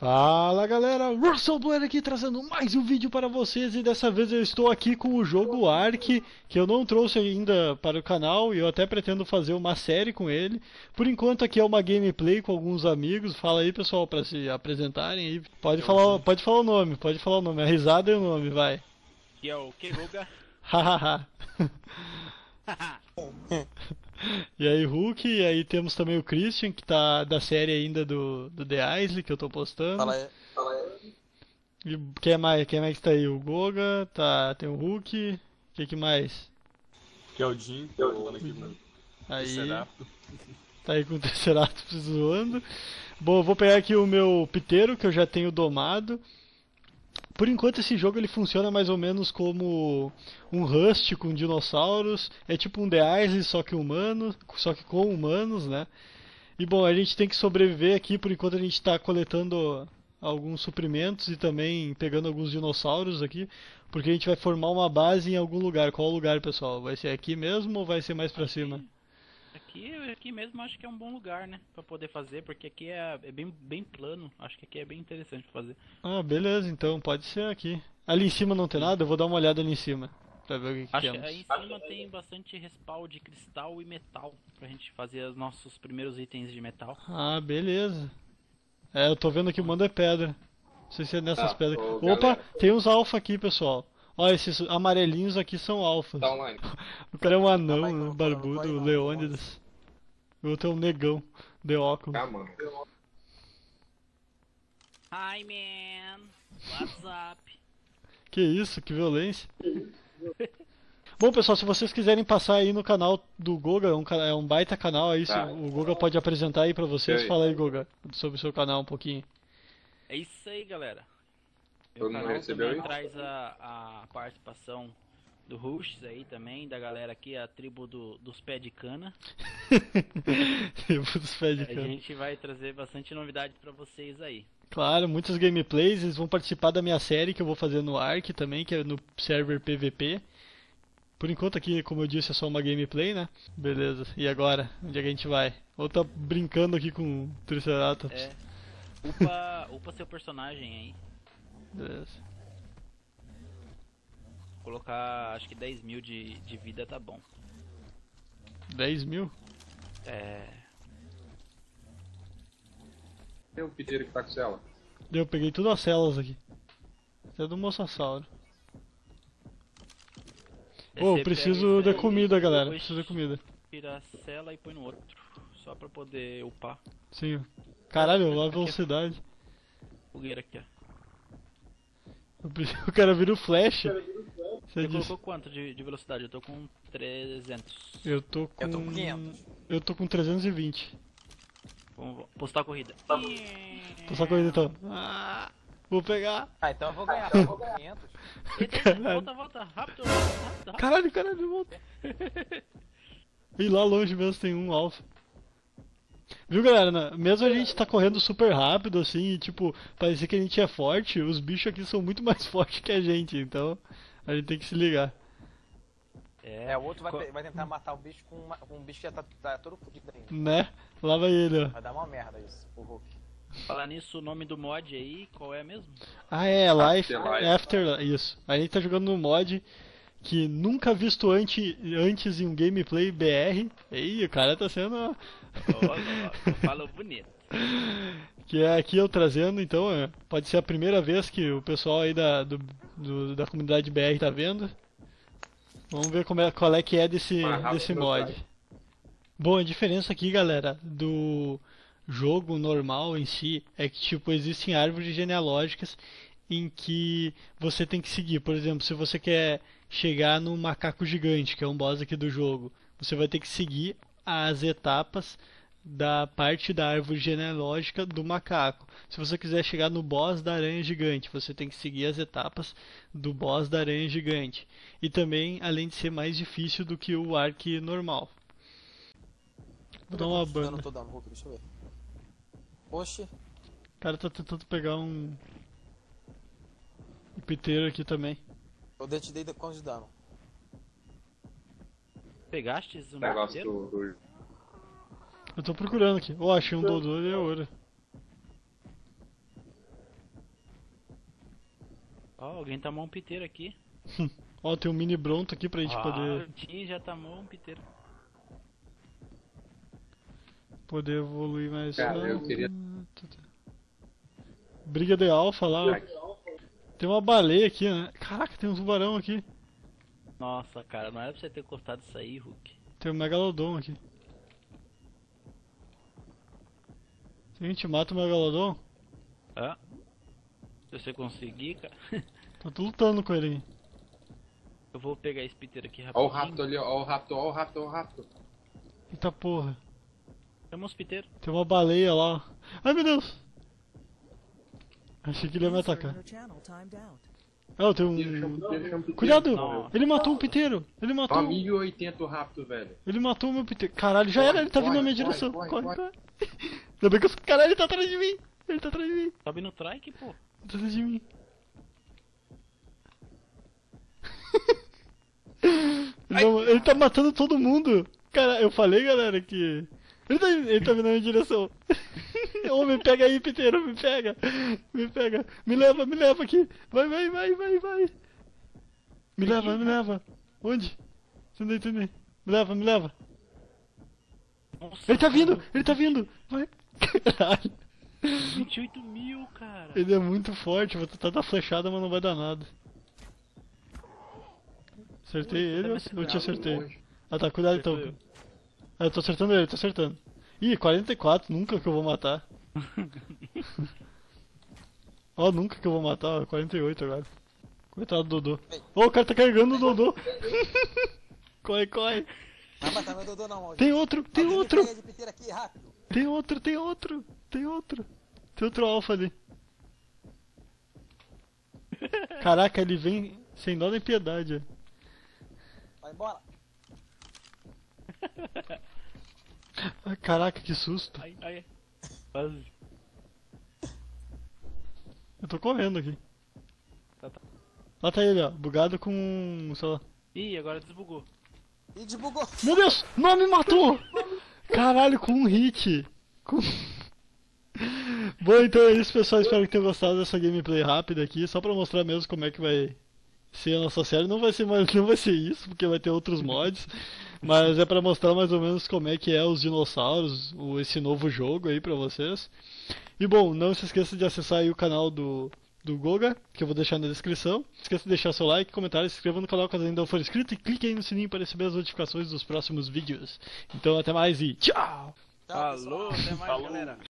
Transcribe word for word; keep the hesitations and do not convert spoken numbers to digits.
Fala galera, Russell Blair aqui trazendo mais um vídeo para vocês e dessa vez eu estou aqui com o jogo Ark, que eu não trouxe ainda para o canal e eu até pretendo fazer uma série com ele. Por enquanto aqui é uma gameplay com alguns amigos. Fala aí pessoal, para se apresentarem aí. Pode falar, pode falar o nome, pode falar o nome, a risada e o nome, vai. Que é o Keruga. Hahaha. E aí Hulk, e aí temos também o Christian, que tá da série ainda do, do The Isle, que eu tô postando. Fala aí. Fala aí. E quem mais, quem mais que tá aí? O Goga, tá, tem o Hulk, o que que mais? Que é o Jim, que é o aqui no Aí, Triceratops. tá aí com o Triceratops zoando. Bom, eu vou pegar aqui o meu piteiro, que eu já tenho domado. Por enquanto esse jogo ele funciona mais ou menos como um Rust com dinossauros, é tipo um The Isle só que humano, só que com humanos, né? E bom, a gente tem que sobreviver aqui, por enquanto a gente está coletando alguns suprimentos e também pegando alguns dinossauros aqui, porque a gente vai formar uma base em algum lugar. Qual lugar, pessoal? Vai ser aqui mesmo ou vai ser mais pra cima? Aqui, aqui mesmo acho que é um bom lugar, né? Pra poder fazer, porque aqui é, é bem, bem plano. Acho que aqui é bem interessante pra fazer. Ah, beleza, então pode ser aqui. Ali em cima não tem nada? Eu vou dar uma olhada ali em cima, pra ver o que, que Acho que temos. aí em cima tem bastante respawn de cristal e metal, pra gente fazer os nossos primeiros itens de metal. Ah, beleza. É, eu tô vendo aqui o mando é pedra. Não sei se é nessas Tá, pedras. ô, Opa, galera. tem uns alfa aqui, pessoal. Olha, esses amarelinhos aqui são alfas. Tá online. O cara é um anão, Calma aí que eu né, não tô- não tô barbudo, aí não, Leônidas. O outro é um negão, de óculos. Tá, mano. Hi man, what's up? Que isso, que violência. Bom, pessoal, se vocês quiserem passar aí no canal do Goga, é um, ca- é um baita canal aí, se Tá. o Goga pode apresentar aí pra vocês. E aí? Fala aí, Goga, sobre o seu canal um pouquinho. É isso aí, galera. Todo Meu mundo canal recebeu também aí? traz a, a participação do Rush aí também, da galera aqui, a tribo do, dos pés de cana. Dos pés de A cana. gente vai trazer bastante novidade pra vocês aí. Claro, muitas gameplays, eles vão participar da minha série que eu vou fazer no Ark também, que é no server P V P. Por enquanto aqui, como eu disse, é só uma gameplay, né? Beleza, e agora? Onde é que a gente vai? Ou tá brincando aqui com o Triceratops? É. Upa, upa seu personagem aí. Beleza. Colocar acho que dez mil de, de vida tá bom. dez mil? É. Tem um piteiro que tá com cela. Eu peguei tudo as celas aqui. Até do Mosasauro. Ô, Você preciso pega da isso aí, comida, galera. depois Preciso da comida. Tira a cela e põe no outro. Só pra poder upar. Sim. Caralho, olha a velocidade. Fogueira aqui, ó. Eu preciso- O cara vira o flash. Você Você disse. colocou quanto de, de velocidade? Eu tô com trezentos. Eu tô com. Eu tô com quinhentos. Eu tô com trezentos e vinte. Vamos postar a corrida. Tô só correndo então. Ah, vou pegar. Ah, então eu vou ganhar. Eu vou com quinhentos. Eita, eita, Caralho. volta, volta, rápido, rápido, rápido. Caralho, caralho, volta. E lá longe mesmo tem um alfa. Viu, galera? na- Mesmo a gente tá correndo super rápido assim, e tipo, parecia que a gente é forte, os bichos aqui são muito mais fortes que a gente, então a gente tem que se ligar. É, o outro vai, Co- te- vai tentar matar o bicho com, uma- com um bicho que já tá, tá todo fodido ainda. Né? Lá vai ele, ó. Vai dar uma merda isso, o Hulk. Falar nisso, o nome do mod aí, qual é mesmo? Ah, é, Life Afterlife. After. Isso. A gente tá jogando no mod que nunca visto ante, antes em um gameplay B R. Ei, o cara tá sendo. Ó, ó, ó, falou bonito. Que é aqui eu trazendo, então é, pode ser a primeira vez que o pessoal aí da, do, do- da comunidade B R tá vendo. Vamos ver como é, qual é que é desse, Mais rápido desse que mod. sai. Bom, a diferença aqui, galera, do jogo normal em si é que tipo existem árvores genealógicas em que você tem que seguir. Por exemplo, se você quer chegar no macaco gigante, que é um boss aqui do jogo, você vai ter que seguir as etapas da parte da árvore genealógica do macaco. Se você quiser chegar no boss da aranha gigante, você tem que seguir as etapas do boss da aranha gigante. E também, além de ser mais difícil do que o Ark normal. Vou dar uma Eu não banda. tô dando Hulk, deixa eu ver. Oxi, O cara tá tentando pegar um. Um piteiro aqui também. eu dei- te dei quantos de dano? Pegastes o Negócio inteiro? do, do. Eu tô procurando aqui. Oh, achei um Dodô e a ouro. Ó, alguém tomou um piteiro aqui. Ó, tem um mini Bronto aqui pra gente Ah, poder, o Tim já tomou um piteiro. poder evoluir mais. Cara, eu queria- Briga de alfa lá, ó. Tem uma baleia aqui, né? Caraca, tem um tubarão aqui. Nossa, cara, não era pra você ter cortado isso aí, Hulk. Tem um Megalodon aqui. Se a gente mata o Megalodon, Ah. Se você conseguir, cara. eu tô lutando com ele aqui. Eu vou pegar esse piteiro aqui Ó rapidinho. o Raptor ali, ó o Raptor, ó o Raptor, ó o Raptor. Eita porra. Chama os piteiros. Tem uma baleia lá, ó. Ai meu Deus! Achei que ele ia me atacar. Ah, tem Tira, chama um. o piteiro, chama o piteiro. Cuidado! Não. Ele matou um piteiro! Ele matou. Ó, mil e oitenta o Raptor, velho. Ele matou o meu piteiro. Caralho, já era, ele tá vindo na minha Corre, direção. corre, Corre, corre, corre. Ainda bem que os. Caralho, ele tá atrás de mim! Ele tá atrás de mim! Sobe no trike, pô. Tá atrás de mim. Ele, não- ele tá matando todo mundo! Cara, eu falei, galera, que. Ele tá, ele tá vindo na minha direção. Ô, me pega aí, piteiro, me pega! Me pega! Me leva, me leva aqui! Vai, vai, vai, vai, vai! Me leva, me leva! Onde? Você não entendeu? Me leva, me leva! Nossa, Ele tá vindo! Ele tá vindo! Vai! Caralho! vinte e oito mil, cara. Ele é muito forte, vou tentar dar flechada, mas não vai dar nada. Acertei ele ou eu te acertei? Ah tá, cuidado então. Acertou eu. Ah, eu tô acertando ele, tô acertando. Ih, quarenta e quatro, nunca que eu vou matar. Ó, nunca que eu vou matar, ó, quarenta e oito agora. Coitado do Dodô. Ô, o cara tá carregando o Dodô. Corre, corre. Não vai matar meu Dodô não, maldito. Tem outro, tem Alguém me outro. pega de piteiro aqui, rápido. Tem outro, tem outro. Tem outro. Tem outro alfa ali. Caraca, ele vem sem dó nem piedade. Vai embora. Ai, caraca, que susto. Ai, ai. Quase. Eu tô correndo aqui. Tá, tá. Lá tá ele, ó, bugado com, sei lá. Ih, agora desbugou. E desbugou. Meu Deus, não me matou! Caralho, com um hit. Com... Bom, então é isso, pessoal. Espero que tenham gostado dessa gameplay rápida aqui, só pra mostrar mesmo como é que vai ser a nossa série. Não vai ser mais, não vai ser isso, porque vai ter outros mods, mas é pra mostrar mais ou menos como é que é os dinossauros, o, esse novo jogo aí pra vocês. E bom, não se esqueça de acessar aí o canal do do Goga, que eu vou deixar na descrição. Não esqueça de deixar seu like, comentário, se inscreva no canal caso ainda não for inscrito e clique aí no sininho para receber as notificações dos próximos vídeos. Então até mais e tchau! Tchau, pessoal. Falou, até mais, Falou. galera.